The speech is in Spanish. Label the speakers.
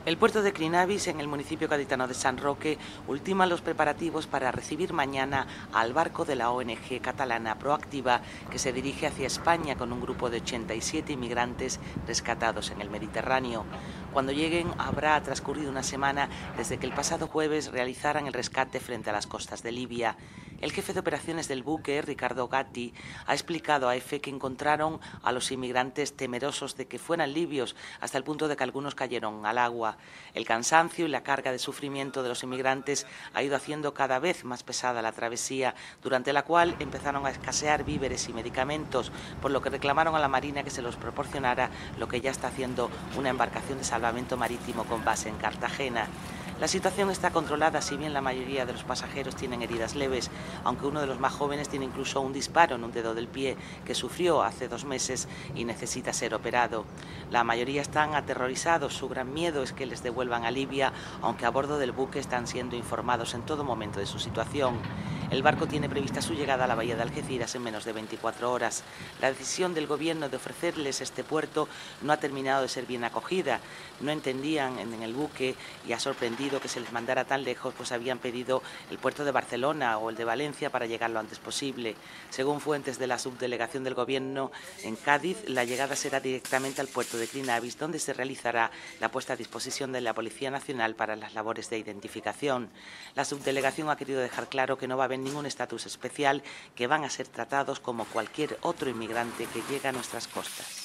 Speaker 1: El puerto de Crinavis, en el municipio gaditano de San Roque, ultima los preparativos para recibir mañana al barco de la ONG catalana Proactiva, que se dirige hacia España con un grupo de 87 inmigrantes rescatados en el Mediterráneo. Cuando lleguen, habrá transcurrido una semana desde que el pasado jueves realizaran el rescate frente a las costas de Libia. El jefe de operaciones del buque, Ricardo Gatti, ha explicado a EFE que encontraron a los inmigrantes temerosos de que fueran libios, hasta el punto de que algunos cayeron al agua. El cansancio y la carga de sufrimiento de los inmigrantes ha ido haciendo cada vez más pesada la travesía, durante la cual empezaron a escasear víveres y medicamentos, por lo que reclamaron a la Marina que se los proporcionara, lo que ya está haciendo una embarcación de salvamento marítimo con base en Cartagena. La situación está controlada, si bien la mayoría de los pasajeros tienen heridas leves, aunque uno de los más jóvenes tiene incluso un disparo en un dedo del pie que sufrió hace 2 meses y necesita ser operado. La mayoría están aterrorizados, su gran miedo es que les devuelvan a Libia, aunque a bordo del buque están siendo informados en todo momento de su situación. El barco tiene prevista su llegada a la bahía de Algeciras en menos de 24 horas. La decisión del gobierno de ofrecerles este puerto no ha terminado de ser bien acogida. No entendían en el buque y ha sorprendido que se les mandara tan lejos, pues habían pedido el puerto de Barcelona o el de Valencia para llegar lo antes posible. Según fuentes de la subdelegación del gobierno en Cádiz, la llegada será directamente al puerto de Crinavis, donde se realizará la puesta a disposición de la Policía Nacional para las labores de identificación. La subdelegación ha querido dejar claro que no va a haber ningún estatus especial, que van a ser tratados como cualquier otro inmigrante que llega a nuestras costas.